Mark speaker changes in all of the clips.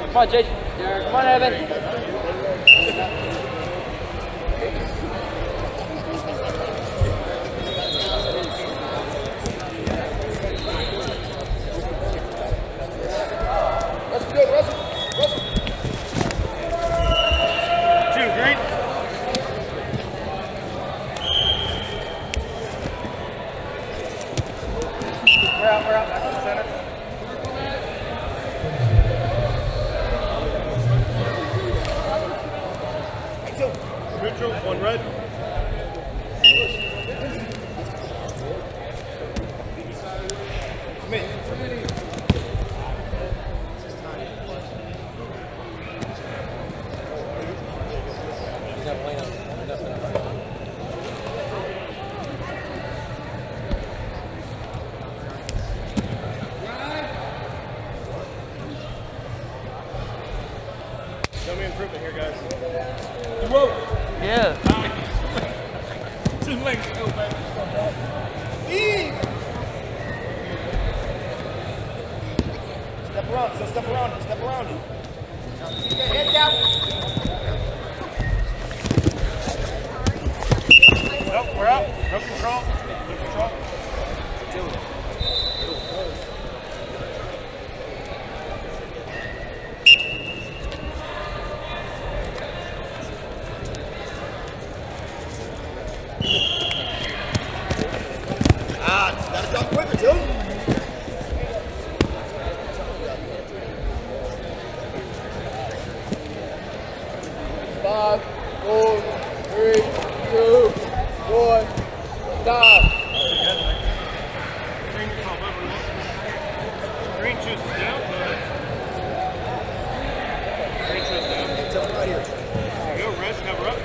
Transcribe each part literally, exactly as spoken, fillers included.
Speaker 1: Come on, Jason. Come on, Evan.
Speaker 2: That's good, Russell. Russell.
Speaker 3: Two, green.
Speaker 2: We're out, we're out. Back to the center.
Speaker 3: Neutral, one red.
Speaker 2: Me.
Speaker 1: He's not playing on.
Speaker 3: Show me improvement here, guys.
Speaker 2: Whoa.
Speaker 1: Yeah.
Speaker 3: Two legs go back.
Speaker 2: Ease. Step around, so step around, step around it. Head down.
Speaker 3: Nope, we're out. No control. No control.
Speaker 2: Ah, gotta jump quicker, too. Five, four, three, two, one, stop.
Speaker 3: Green call, Green chooses down. Green chooses down.
Speaker 2: Tell me right here.
Speaker 3: There you go, red, cover up.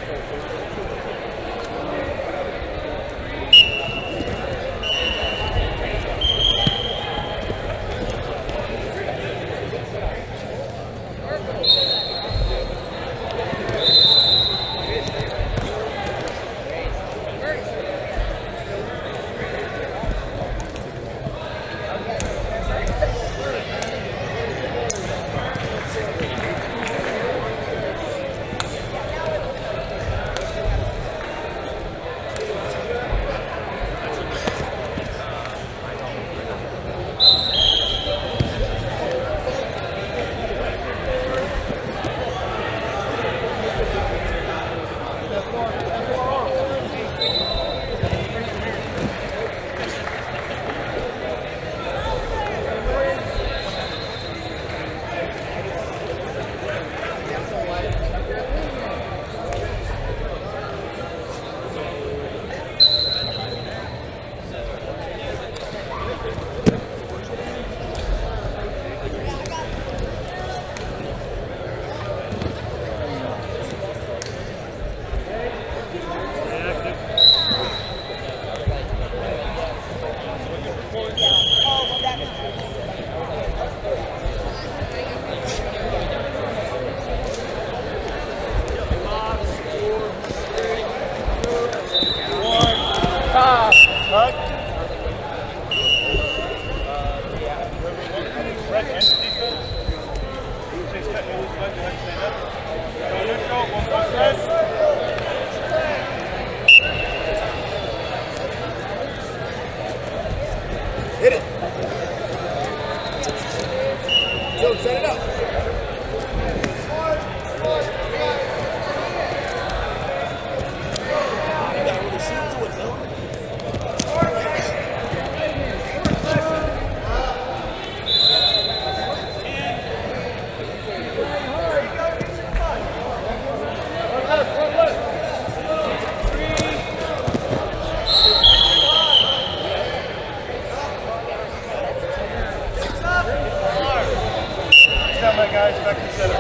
Speaker 2: Hit it. Joe, set it up. You gotta really shoot to it, though.
Speaker 3: Guys, back to center.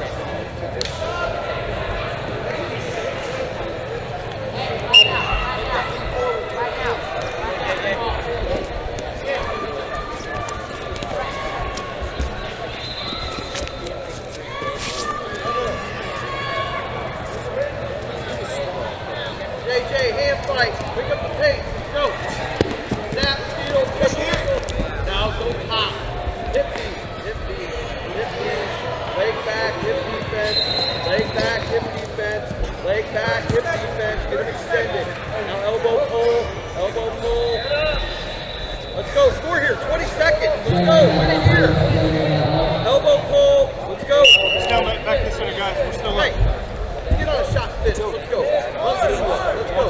Speaker 4: J J, hand fight. Pick up the pace. Go. Snap, steal, kick. Now go pop. Hip knee. Hip knee. Hip knee. Leg back, hip defense. Leg back, hip defense. Leg back, hip defense. Get him extended. Now elbow pull, elbow pull. Let's go. Score here. twenty seconds. Let's go. Win it here. Elbow pull. Let's go.
Speaker 3: Still back this way, guys. We're still
Speaker 4: Hey,
Speaker 3: up.
Speaker 4: get on a shot fist. Let's go. Let's go.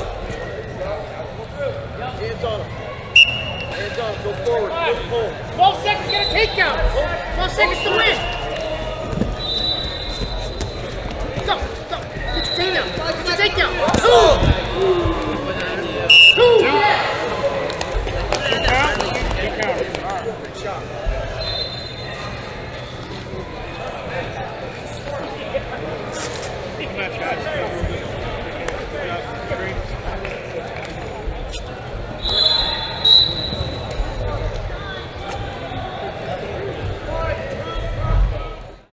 Speaker 4: Hands on him. Hands on him. Go forward. Push pull.
Speaker 2: twelve seconds to get a takedown. twelve seconds to win. Go, go. Get your takedown. Get your takedown. Two. Two. Yeah.
Speaker 3: Count. Keep counting. All right. Good shot. Good match, guys.